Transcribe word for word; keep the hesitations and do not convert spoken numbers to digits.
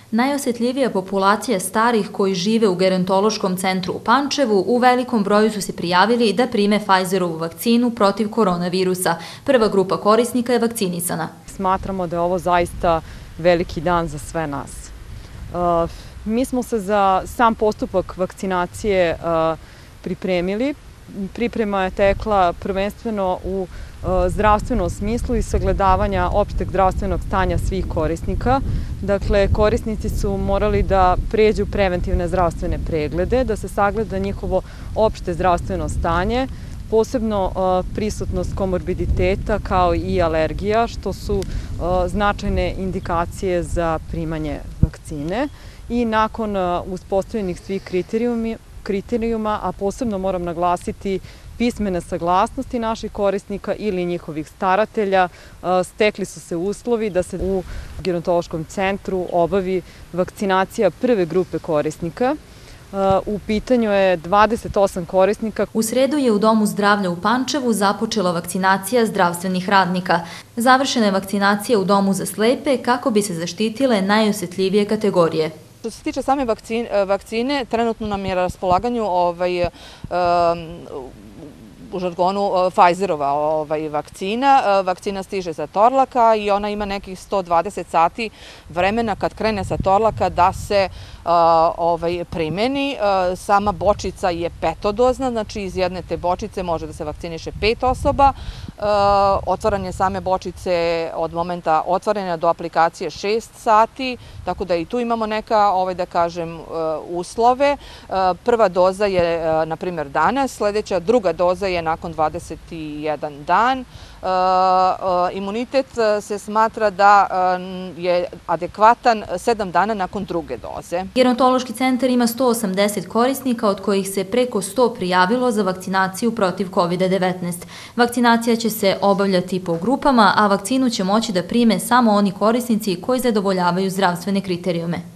Najosjetljivija populacija starih koji žive u gerontološkom centru u Pančevu u velikom broju su se prijavili da prime Pfizerovu vakcinu protiv koronavirusa. Prva grupa korisnika je vakcinisana. Smatramo da je ovo zaista veliki dan za sve nas. Mi smo se za sam postupak vakcinacije pripremili. Priprema je tekla prvenstveno u zdravstvenom smislu i sagledavanja opšteg zdravstvenog stanja svih korisnika. Dakle, korisnici su morali da pređu preventivne zdravstvene preglede, da se sagleda njihovo opšte zdravstveno stanje, posebno prisutnost komorbiditeta kao i alergija, što su značajne indikacije za primanje vakcine. I nakon uspostavljenih svih kriterijuma, a posebno moram naglasiti pismene saglasnosti naših korisnika ili njihovih staratelja, stekli su se uslovi da se u gerontološkom centru obavi vakcinacija prve grupe korisnika. U pitanju je dvadeset osam korisnika. U sredu je u Domu zdravlja u Pančevu započela vakcinacija zdravstvenih radnika. Završena je vakcinacija u Domu za slepe kako bi se zaštitile najosjetljivije kategorije. Što se tiče same vakcine, trenutno nam je na raspolaganju u žargonu Pfizerova vakcina. Vakcina stiže sa Torlaka i ona ima nekih sto dvadeset sati vremena kad krene sa Torlaka da se primeni. Sama bočica je petodozna, znači iz jedne te bočice može da se vakciniše pet osoba. Otvaranje same bočice od momenta otvaranja do aplikacije šest sati, tako da i tu imamo neka, da kažem, uslove. Prva doza je, na primjer, danas, sledeća druga doza je nakon dvadeset jedan dan. Imunitet se smatra da je adekvatan sedam dana nakon druge doze. Gerontološki centar ima sto osamdeset korisnika, od kojih se preko sto prijavilo za vakcinaciju protiv kovid devetnaest. Vakcinacija će se obavljati po grupama, a vakcinu će moći da prime samo oni korisnici koji zadovoljavaju zdravstvene kriterijume.